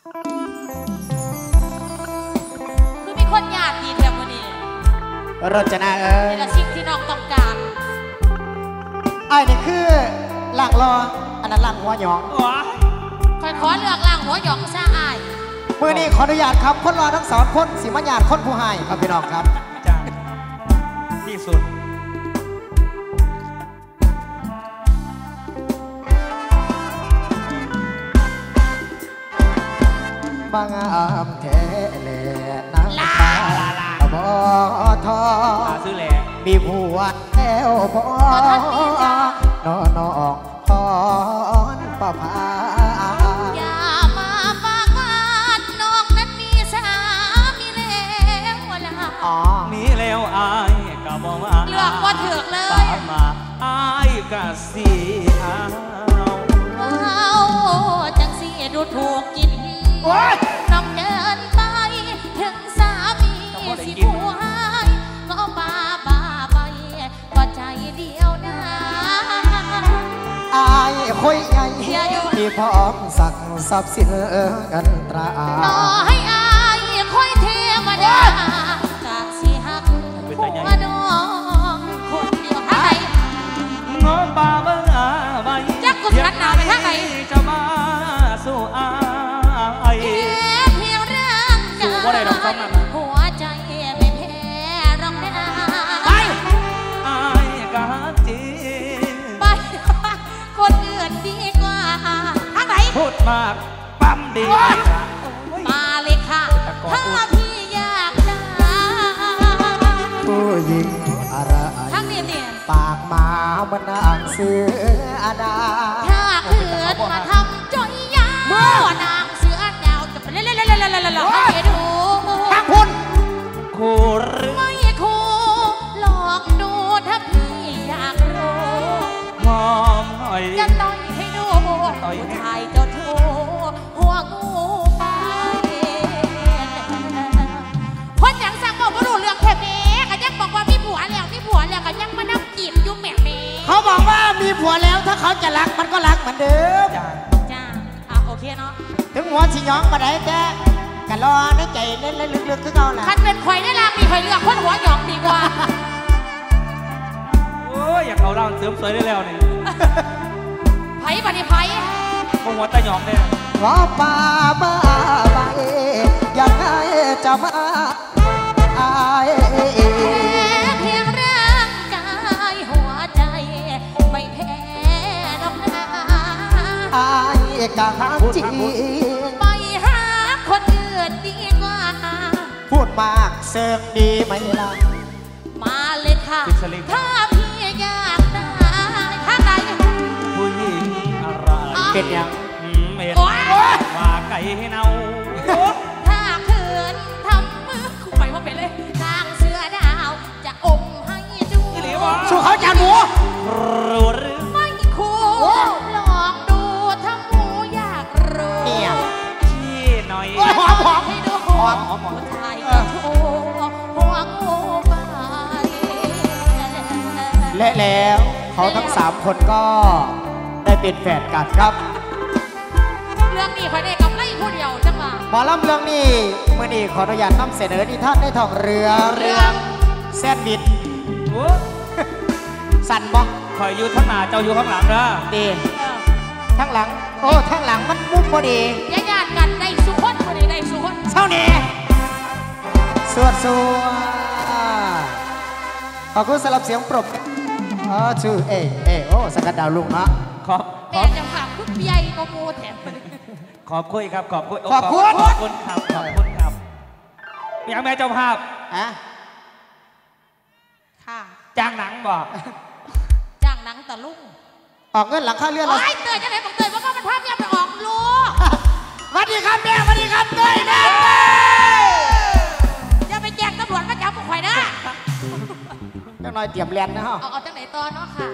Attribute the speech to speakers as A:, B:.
A: คือมีคนญาติดีแถวนี้
B: รจนาเอ้ย
A: นี่ละสิ่งที่น้องต้องการ
B: ไอ้นี่คือล่างรออันนั้นล่างหัวหยอง
A: คอยขอเลือกล่างหัวหยองซะอาย
B: มือนี้ขออนุญาตครับคนรอทั้งสองคนสิมาญาติคนผู้ให้ครับพี่น้องครับ
C: จ้าที่สุด
B: บางามแท้แหล่น้ำตาบ่ทอ
C: ซื้อแหล่
B: มีผัวแล้วบ่นอนพรประภา
A: อย่ามาปากวานน้องนั้นมีสามีแล้วล่ะ
C: มีแล้วอายก็บอกว่า
A: เลือกว่าถือเลย
C: ปามาอายก็สิ
A: เอาจังสิดูถูกกินน้องเดินไปถึงสามีสิผู้ให้ก็บ้าไปก็ใจเดียวนะ
B: อายคุยไงที่พร้อมสักทรัพย์สินเงินตรา
A: ต่อให้อายค่อยเทวดากะสิหักหัวน้องคนเดียวทั้งไหน
C: งอป่าเบิ่งใบ
A: จักกุศลหนาไปทั้งไหน
C: จะมาสู้อาย
A: เพียงเรื่องการหัวใจไม่แพ้ร้องได้
C: ไปอายกะจี
A: ไปคนอื่นดีกว่าทั้งไหน
C: พูดมากปั๊มดี
A: มาเลยค่ะถ้าพี่อยากได้
B: ผู้หญิงอะไร
A: ทั้งนี้เนี่ย
B: ปากหมามันนางเสือดา
A: ถ้าเขื่อนมาทำจอยยานางเสือดาวจะไปเล่นให้ดู
B: ทั้งคุณ
C: คู่หรือ
A: ไม่คู่ลองดูถ้าพี่อยากรู้
C: หอมหน่อย
A: จะต่อยให้ดูผู้ชายเจ้าชู้หัวงูไปคนอย่างสั่งบอกว่ารู้เรื่องแค่เมย์ก็ยังบอกว่ามีผัวแล้วก็ยังมานั่งจีบยุ่งแม่
B: เขาบอกว่ามีผัวแล้วถ้าเขาจะรักมันก็รักเหมือนเดิม
A: จ้าโอเคเนาะ
B: ถึงหัวสิย้องมาได้แต่กันรอในใจเล่นลึกๆคือเขาแหละ
A: คันเป็นข่อยได้ลางมีข่อยเลือกคนหัวหยองดีกว่า
C: โอ้ยอยากเอาร่างเสริมสวยได้แล้วเนี่ย
A: ไผ่ปฏิไผ่
C: พวกหัวตาหยองเนี่ย
B: ขอป่าบ้าไปยังไงจะมาอาย
A: เพียงร่างกายหัวใจไม่แพ้น้ำหนา
B: อายกะจริง
A: ไปหาคนอื่นดีกว่า
B: พูดมากเสริมดีไหมล่ะ
A: มาเลยค่ะถ้าพี่อยากได้ถ้าใด
C: ผู้หญิงอะไร
B: เป็นยัง
C: เม็ดว่าไก่ให้เนา
A: ถ้าเขื่อนทำมือคู่ไปว่าเป็นเลยนางเสือดาวจะอมให้ดู
B: สู้เขาจานหมู
C: รู้หรือ
A: ไม่คู่ลองดูถ้าหมูอยากรู้
B: เนี่ย
C: ขี้หน่อย
B: หอม
A: ให้ดูผู้ชายจะโชว์หัวงูไป
B: และแล้วเขาทั้ง3คนก็ได้เป็นแฝดกันครับ
A: เรื่องนี้พระเอกกับไล่ผู้เดียวจังหวะ
B: หมอลำเรื่องนี้เมื่อนี้ขออนุญาตนำเสนอนิทานในท้องเรือแซนบิดสั่นบ่
C: คอยอยู่ข้างหน้าเจ้าอยู่ข้างหลังนะ
B: ดีข้างหลังโอ้ข้างหลังมันมุ้งพอดี
A: ญาติกันได้สุขพอดีได้สุข
B: เท่านี้สวดขอบคุณสำหรับเสียงปรบชื่อโอ้สักดาวลุงนะ
A: แม่จะฝากคุกใหญ่ก็โมแถม
C: ขอบคุณครับขอบคุณ
B: ครับ
C: อย่างแม่เจ้าภาพ
A: ค่ะ
C: จ้างหนังบ่
A: จ้างหนังตะลุง
B: ออกเงินหลังค่าเลื่อน
A: แล้วเตยจะไหนบอกเตยว่ามันภาพยังไปออกลูก
B: สวัสดีครับแม่สวัสดีครับเตยนะ
A: อย่าไปแจ้งตำรวจมาจับผมไข่นะ
B: จังหน่อยเตรียมแลนนะฮะ
A: เอาจังไหนตอนเนาะค่ะ